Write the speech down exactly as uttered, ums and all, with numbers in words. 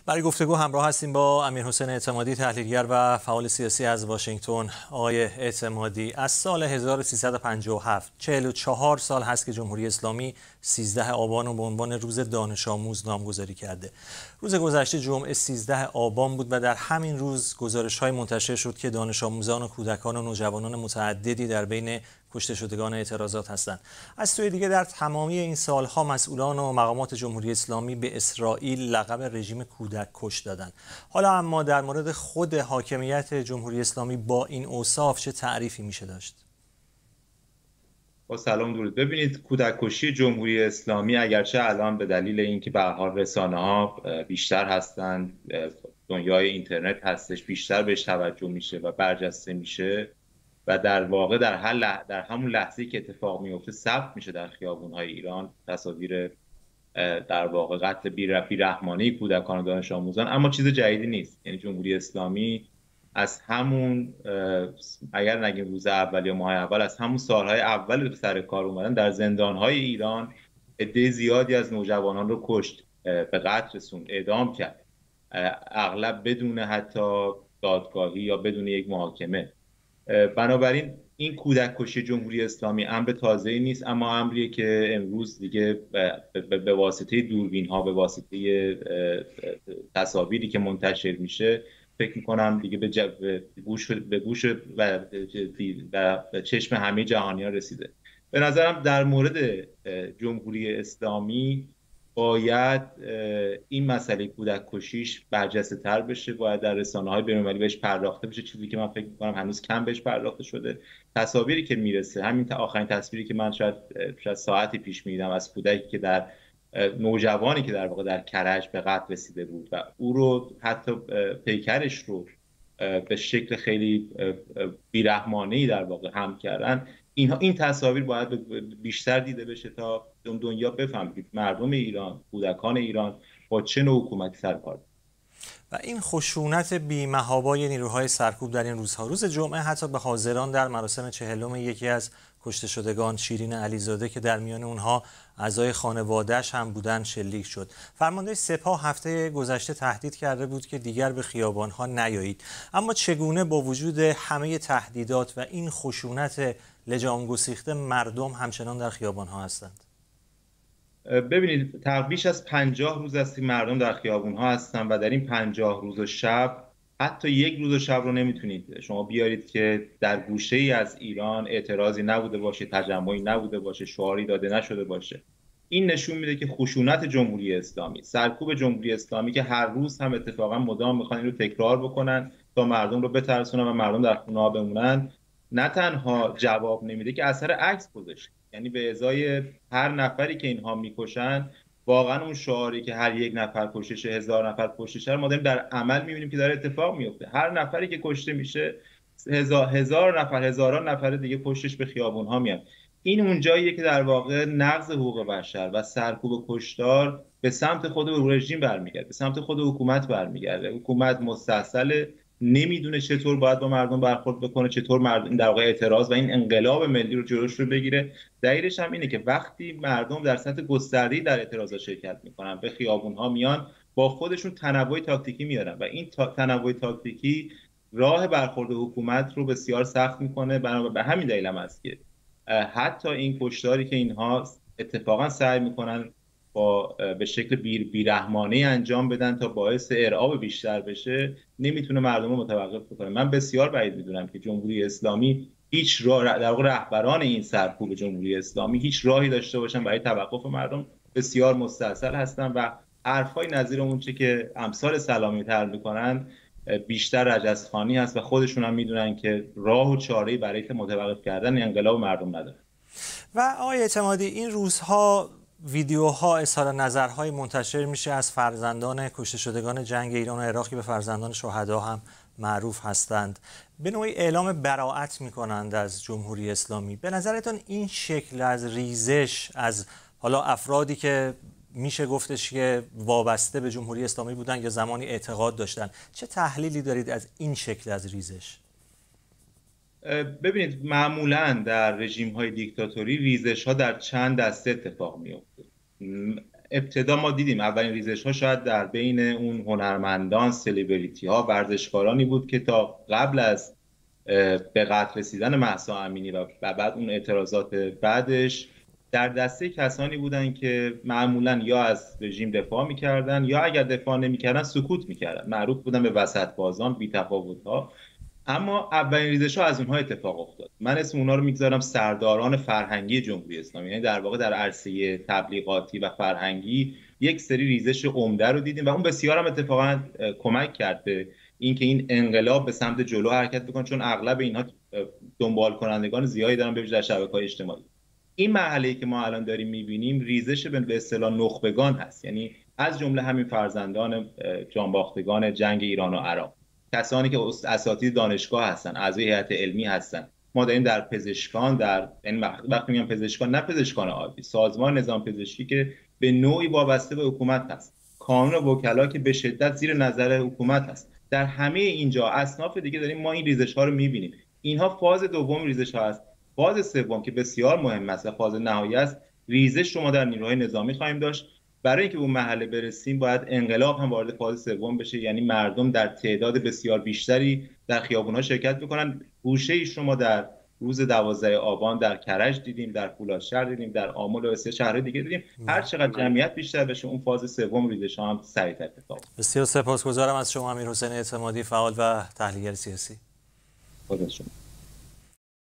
برای گفتگو همراه هستیم با امیرحسین اعتمادی، تحلیلگر و فعال سیاسی از واشنگتن. آقای اعتمادی، از سال هزار و سیصد و پنجاه و هفت چهل و چهار سال هست که جمهوری اسلامی سیزده آبان رو به عنوان روز دانش آموز نامگذاری کرده. روز گذشته جمعه سیزده آبان بود و در همین روز گزارش‌های منتشر شد که دانش آموزان و کودکان و نوجوانان متعددی در بین کشته شدگان اعتراضات هستند. از سوی دیگه در تمامی این سالها مسئولان و مقامات جمهوری اسلامی به اسرائیل لقب رژیم کودک کش دادن. حالا اما در مورد خود حاکمیت جمهوری اسلامی با این اوصاف چه تعریفی میشه داشت؟ با سلام درود. ببینید، کودک کشی جمهوری اسلامی اگرچه الان به دلیل اینکه به هر حال رسانه‌ها بیشتر هستند، دنیای اینترنت هستش، بیشتر بهش توجه میشه و برجسته میشه و در واقع در هر لح... در همون لحظه‌ای که اتفاق میفته ثبت میشه در خیابون‌های ایران تصاویر در واقع قتل بی‌رحمانه کودکان و دانش آموزان، اما چیز جدیدی نیست. یعنی جمهوری اسلامی از همون اگر نگیم روز اول یا ماه اول، از همون سالهای اول به سر کار اومدن در زندان‌های ایران عده زیادی از نوجوانان رو کشت، به قتل رسوند، اعدام کرد، اغلب بدون حتی دادگاهی یا بدون یک محاکمه. بنابراین این کودک کشی جمهوری اسلامی امر تازه‌ای نیست، اما امریه که امروز دیگه به واسطه دوربین ها، به واسطه تصاویری که منتشر میشه، فکر میکنم دیگه به گوش به گوش و به چشم همه جهانیان رسیده. به نظرم در مورد جمهوری اسلامی باید این مسئله کودک کشیش برجسته تر بشه، باید در رسانه‌های بین‌المللی بهش پرداخته بشه، چیزی که من فکر می‌کنم هنوز کم بهش پرداخته شده. تصاویری که میرسه، همین تا آخرین تصویری که من شاید شاید ساعتی پیش می‌دیدم از کودکی که در نوجوانی که در واقع در کرج به قتل رسیده بود و او رو حتی پیکرش رو به شکل خیلی بی‌رحمانه‌ای در واقع هم کردن. اینها این تصاویر باید بیشتر دیده بشه تا دنیا بفهمید مردم ایران، کودکان ایران با چه نوع حکومتی سر کار. و این خشونت بی‌محابای نیروهای سرکوب در این روزها، روز جمعه حتی به حاضران در مراسم چهلم یکی از کشته شدگان شیرین علیزاده که در میان اونها اعضای خانواده‌اش هم بودن شلیک شد. فرمانده سپاه هفته گذشته تهدید کرده بود که دیگر به خیابان‌ها نیایید. اما چگونه با وجود همه تهدیدات و این خشونت لجام گسیخته مردم همچنان در خیابان‌ها هستند؟ ببینید، تقریباً بیش از پنجاه روز است که مردم در خیابون‌ها هستن و در این پنجاه روز و شب حتی یک روز و شب رو نمیتونید شما بیارید که در گوشه‌ای از ایران اعتراضی نبوده باشه، تجمعی نبوده باشه، شعاری داده نشده باشه. این نشون میده که خشونت جمهوری اسلامی، سرکوب جمهوری اسلامی که هر روز هم اتفاقا مدام میخوان این رو تکرار بکنن تا مردم رو بترسونن و مردم در خونه‌ها بمونن، نه تنها جواب نمیده که اثر عکس گذاشته. یعنی به ازای هر نفری که اینها میکشن، واقعا اون شعاری که هر یک نفر کشته هزار نفر کشته شه، ما داریم در عمل میبینیم که داره اتفاق میفته. هر نفری که کشته میشه، هزار هزار نفر هزاران نفر دیگه پشتش به خیابون ها میان. این اون جاییه که در واقع نقض حقوق بشر و سرکوب و کشتار به سمت خود رژیم برمیگرده، به سمت خود حکومت برمیگرده. حکومت مستعصل، نمیدونه چطور باید با مردم برخورد بکنه، چطور مردم در واقع اعتراض و این انقلاب ملی رو جلوش رو بگیره. دلیلش هم اینه که وقتی مردم در سطح گسترده‌ای در اعتراضات شرکت میکنن، به خیابون‌ها میان، با خودشون تنوع تاکتیکی میارن و این تنوع تاکتیکی راه برخورد حکومت رو بسیار سخت میکنه. بنابراین به همین دلیل هم است که حتی این کشتاری که اینها اتفاقا سعی میکنن با به شکل بی بیرحمانه انجام بدن تا باعث ارعاب بیشتر بشه، نمیتونه مردم رو متوقف بکنه. من بسیار بعید میدونم که جمهوری اسلامی هیچ راه، در واقع رهبران این سرکوب جمهوری اسلامی هیچ راهی داشته باشن برای توقف مردم. بسیار مستعصل هستن و حرفای نظیر اون چه که امثال سلامی تر میکنن بیشتر رجزخوانی هست و خودشون هم میدونن که راه و چاره‌ای برای متوقف کردن انقلاب مردم نداره. و آقای اعتمادی، این روزها ویدیوها، اظهار نظرهای منتشر میشه از فرزندان کشته شدگان جنگ ایران و عراق که به فرزندان شهدا هم معروف هستند. به نوعی اعلام براءت میکنند از جمهوری اسلامی. به نظرتون این شکل از ریزش از حالا افرادی که میشه گفتش که وابسته به جمهوری اسلامی بودن یا زمانی اعتقاد داشتن، چه تحلیلی دارید از این شکل از ریزش؟ ببینید، معمولا در رژیم های دیکتاتوری ریزش ها در چند دسته اتفاق میفته. ابتدا ما دیدیم اولین ریزش ها شاید در بین اون هنرمندان، سلبریتی ها، ورزشکارانی بود که تا قبل از به قتل رسیدن مهسا امینی و بعد اون اعتراضات بعدش در دسته کسانی بودن که معمولا یا از رژیم دفاع میکردن یا اگر دفاع نمیکردن سکوت میکردن، معروف بودن به وسط بازان، بی تفاوت ها. اما اولین ریزش ها از اونها اتفاق افتاد. من اسم اونها رو میگذارم سرداران فرهنگی جمهوری اسلامی، یعنی در واقع در عرصه تبلیغاتی و فرهنگی یک سری ریزش عمده رو دیدیم و اون بسیار هم اتفاقا کمک کرد به اینکه این انقلاب به سمت جلو حرکت بکنه، چون اغلب اینها دنبال کنندگان زیادی دارن، به ویژه در شبکه‌های اجتماعی. این مرحله‌ای که ما الان داریم می‌بینیم ریزش به اصطلاح نخبگان هست، یعنی از جمله همین فرزندان جانباختگان جنگ ایران و عراق، کسانی که اساتید دانشگاه هستن، اعضای هیئت علمی هستن. ما داریم در پزشکان، در این وقتی میگم پزشکان نه پزشکان عادی، سازمان نظام پزشکی که به نوعی وابسته به حکومت هست، کانون وکلا که به شدت زیر نظر حکومت هست، در همه اینجا اصناف دیگه داریم ما این ریزش ها رو می‌بینیم. اینها فاز دوم ریزش ها است. فاز سوم که بسیار مهم است و فاز نهایی است، ریزش رو ما در نیروهای نظامی خواهیم داشت. برای اینکه به اون مرحله برسیم باید انقلاب هم وارد فاز سوم بشه، یعنی مردم در تعداد بسیار بیشتری در خیابون‌ها شرکت بکنن. گوشه‌ایش رو ما در روز دوازده آبان در کرج دیدیم، در فولادشهر دیدیم، در آمل و بسیار شهرهای دیگه دیدیم. هر چقدر جمعیت بیشتر بشه اون فاز سوم ریزش هم سریع‌تر اتفاق میفته. بسیار سپاسگزارم از شما امیرحسین اعتمادی، فعال و تحلیلگر سیاسی. خدا شما